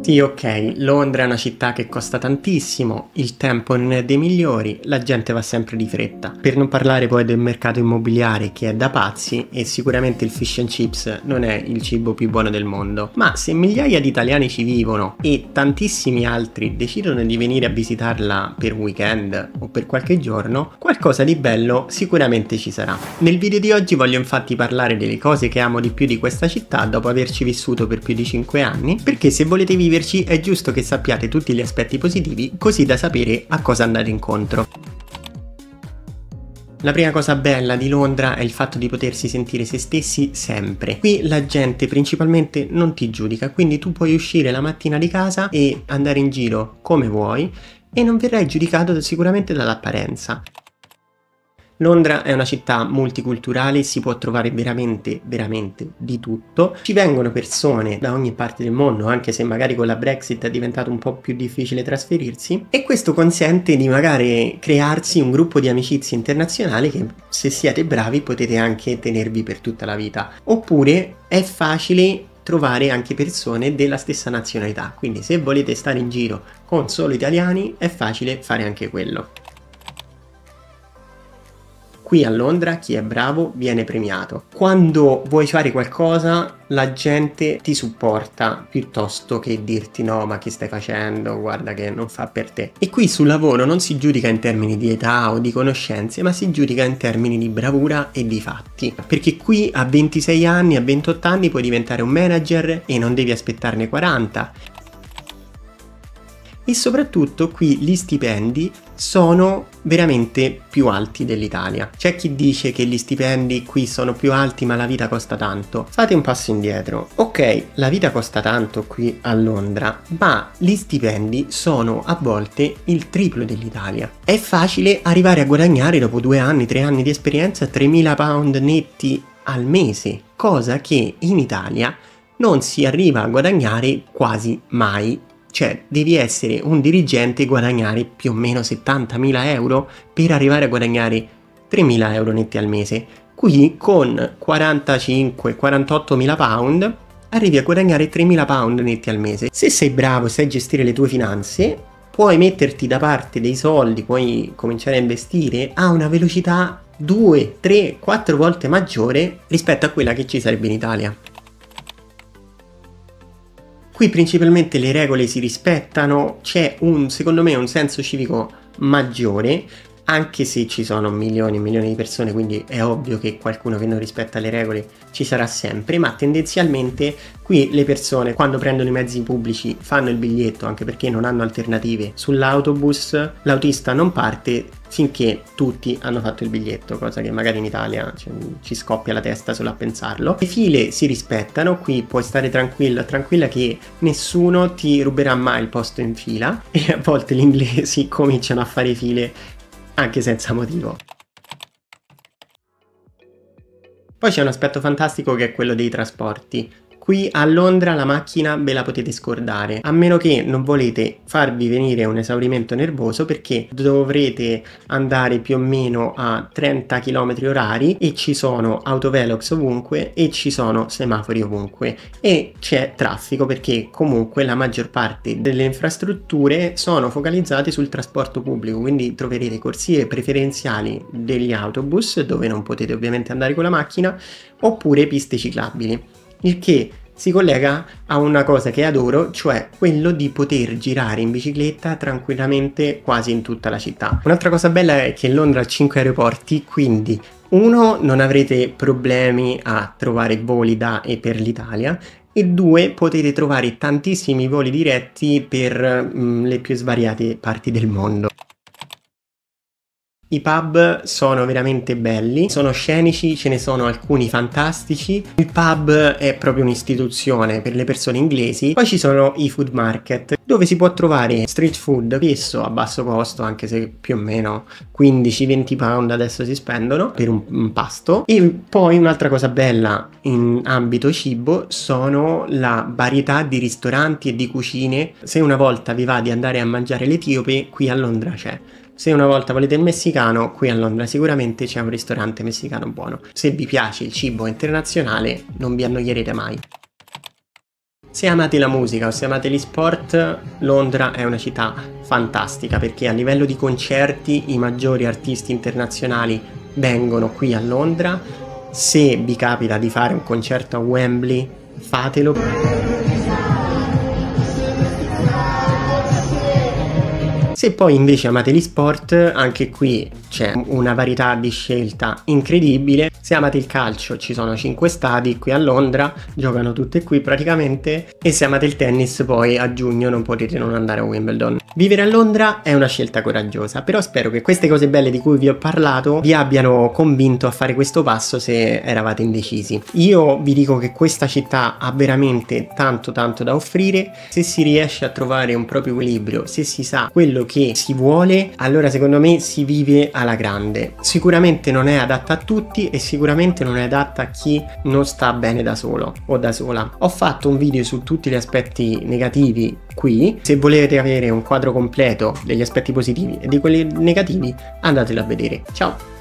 Sì, ok, Londra è una città che costa tantissimo, il tempo non è dei migliori, la gente va sempre di fretta. Per non parlare poi del mercato immobiliare che è da pazzi e sicuramente il fish and chips non è il cibo più buono del mondo. Ma se migliaia di italiani ci vivono e tantissimi altri decidono di venire a visitarla per weekend o per qualche giorno, qualcosa di bello sicuramente ci sarà. Nel video di oggi voglio infatti parlare delle cose che amo di più di questa città dopo averci vissuto per più di 5 anni, perché se volete vivere è giusto che sappiate tutti gli aspetti positivi, così da sapere a cosa andare incontro. La prima cosa bella di Londra è il fatto di potersi sentire se stessi sempre. Qui la gente principalmente non ti giudica, quindi tu puoi uscire la mattina di casa e andare in giro come vuoi e non verrai giudicato sicuramente dall'apparenza. Londra è una città multiculturale, si può trovare veramente di tutto. Ci vengono persone da ogni parte del mondo, anche se magari con la Brexit è diventato un po' più difficile trasferirsi, e questo consente di magari crearsi un gruppo di amicizie internazionali che, se siete bravi, potete anche tenervi per tutta la vita. Oppure è facile trovare anche persone della stessa nazionalità, quindi se volete stare in giro con solo italiani è facile fare anche quello. Qui a Londra chi è bravo viene premiato. Quando vuoi fare qualcosa la gente ti supporta piuttosto che dirti no, ma che stai facendo, guarda che non fa per te. E qui sul lavoro non si giudica in termini di età o di conoscenze, ma si giudica in termini di bravura e di fatti. Perché qui a 26 anni, a 28 anni puoi diventare un manager e non devi aspettarne 40. E soprattutto qui gli stipendi sono veramente più alti dell'Italia. C'è chi dice che gli stipendi qui sono più alti ma la vita costa tanto. Fate un passo indietro. Ok, la vita costa tanto qui a Londra, ma gli stipendi sono a volte il triplo dell'Italia. È facile arrivare a guadagnare dopo 2 anni, 3 anni di esperienza 3.000 pound netti al mese, cosa che in Italia non si arriva a guadagnare quasi mai. Cioè, devi essere un dirigente e guadagnare più o meno 70.000 euro per arrivare a guadagnare 3.000 euro netti al mese. Qui con 45-48.000 pound arrivi a guadagnare 3.000 pound netti al mese. Se sei bravo e sai gestire le tue finanze, puoi metterti da parte dei soldi, puoi cominciare a investire a una velocità 2, 3, 4 volte maggiore rispetto a quella che ci sarebbe in Italia. Qui principalmente le regole si rispettano, c'è secondo me un senso civico maggiore, anche se ci sono milioni e milioni di persone, quindi è ovvio che qualcuno che non rispetta le regole ci sarà sempre, ma tendenzialmente qui le persone quando prendono i mezzi pubblici fanno il biglietto, anche perché non hanno alternative. Sull'autobus l'autista non parte finché tutti hanno fatto il biglietto, cosa che magari in Italia ci scoppia la testa solo a pensarlo. Le file si rispettano, qui puoi stare tranquilla che nessuno ti ruberà mai il posto in fila, e a volte gli inglesi cominciano a fare file anche senza motivo. Poi c'è un aspetto fantastico che è quello dei trasporti. Qui a Londra la macchina ve la potete scordare, a meno che non volete farvi venire un esaurimento nervoso, perché dovrete andare più o meno a 30 km orari e ci sono autovelox ovunque e ci sono semafori ovunque e c'è traffico, perché comunque la maggior parte delle infrastrutture sono focalizzate sul trasporto pubblico, quindi troverete corsie preferenziali degli autobus dove non potete ovviamente andare con la macchina, oppure piste ciclabili. Il che si collega a una cosa che adoro, cioè quello di poter girare in bicicletta tranquillamente quasi in tutta la città. Un'altra cosa bella è che Londra ha 5 aeroporti, quindi uno, non avrete problemi a trovare voli da e per l'Italia, e 2, potete trovare tantissimi voli diretti per le più svariate parti del mondo. I pub sono veramente belli, sono scenici, ce ne sono alcuni fantastici. Il pub è proprio un'istituzione per le persone inglesi. Poi ci sono i food market, dove si può trovare street food, spesso a basso costo, anche se più o meno 15-20 pound adesso si spendono per un pasto. E poi un'altra cosa bella in ambito cibo sono la varietà di ristoranti e di cucine. Se una volta vi va di andare a mangiare l'etiope, qui a Londra c'è. Se una volta volete il messicano, qui a Londra sicuramente c'è un ristorante messicano buono. Se vi piace il cibo internazionale, non vi annoierete mai. Se amate la musica o se amate gli sport, Londra è una città fantastica perché a livello di concerti i maggiori artisti internazionali vengono qui a Londra. Se vi capita di fare un concerto a Wembley, fatelo. Se poi invece amate gli sport, anche qui c'è una varietà di scelta incredibile. Se amate il calcio, ci sono 5 stadi qui a Londra, giocano tutte qui praticamente, e se amate il tennis poi a giugno non potete non andare a Wimbledon. Vivere a Londra è una scelta coraggiosa, però spero che queste cose belle di cui vi ho parlato vi abbiano convinto a fare questo passo se eravate indecisi. Io vi dico che questa città ha veramente tanto da offrire. Se si riesce a trovare un proprio equilibrio, se si sa quello che si vuole, allora secondo me si vive alla grande. Sicuramente non è adatta a tutti e sicuramente non è adatta a chi non sta bene da solo o da sola. Ho fatto un video su tutti gli aspetti negativi qui. Se volete avere un quadro completo degli aspetti positivi e di quelli negativi, andatelo a vedere. Ciao!